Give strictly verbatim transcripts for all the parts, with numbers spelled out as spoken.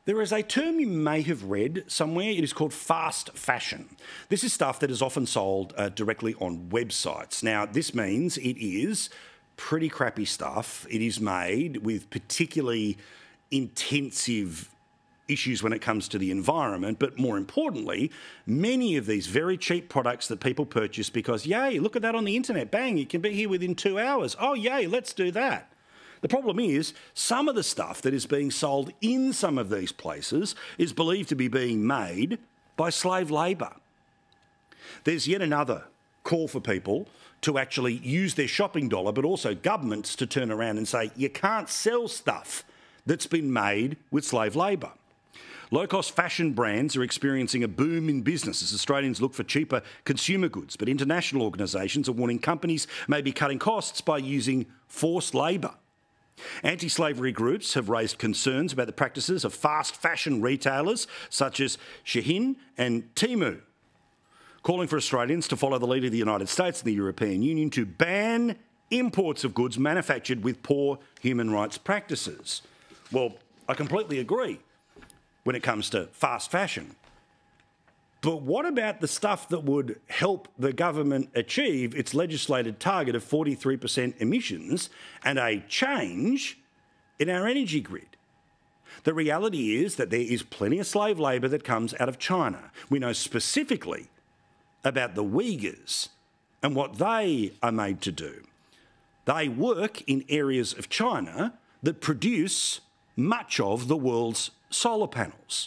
There is a term you may have read somewhere. It is called fast fashion. This is stuff that is often sold uh, directly on websites. Now, this means it is pretty crappy stuff. It is made with particularly intensive issues when it comes to the environment, but more importantly, many of these very cheap products that people purchase because, yay, look at that on the internet, bang, it can be here within two hours. Oh, yay, let's do that. The problem is some of the stuff that is being sold in some of these places is believed to be being made by slave labour. There's yet another call for people to actually use their shopping dollar, but also governments to turn around and say, you can't sell stuff that's been made with slave labour. Low-cost fashion brands are experiencing a boom in business as Australians look for cheaper consumer goods, but international organisations are warning companies may be cutting costs by using forced labour. Anti-slavery groups have raised concerns about the practices of fast fashion retailers such as Shein and Temu, calling for Australians to follow the lead of the United States and the European Union to ban imports of goods manufactured with poor human rights practices. Well, I completely agree when it comes to fast fashion. But what about the stuff that would help the government achieve its legislated target of forty-three percent emissions and a change in our energy grid? The reality is that there is plenty of slave labour that comes out of China. We know specifically about the Uyghurs and what they are made to do. They work in areas of China that produce much of the world's solar panels.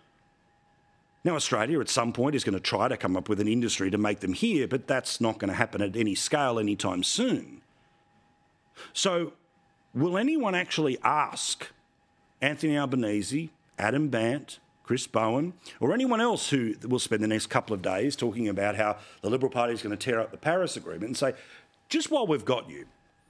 Now, Australia at some point is going to try to come up with an industry to make them here, but that's not going to happen at any scale anytime soon. So, will anyone actually ask Anthony Albanese, Adam Bandt, Chris Bowen, or anyone else who will spend the next couple of days talking about how the Liberal Party is going to tear up the Paris Agreement and say, just while we've got you,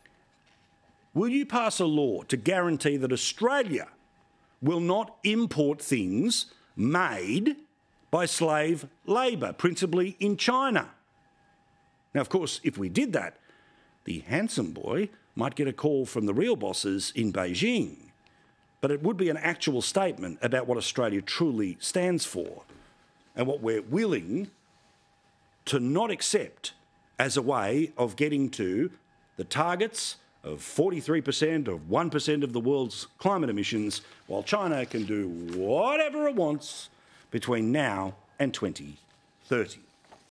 will you pass a law to guarantee that Australia will not import things made by slave labour, principally in China? Now, of course, if we did that, the handsome boy might get a call from the real bosses in Beijing. But it would be an actual statement about what Australia truly stands for and what we're willing to not accept as a way of getting to the targets of forty-three percent of one percent of the world's climate emissions, while China can do whatever it wants between now and twenty thirty.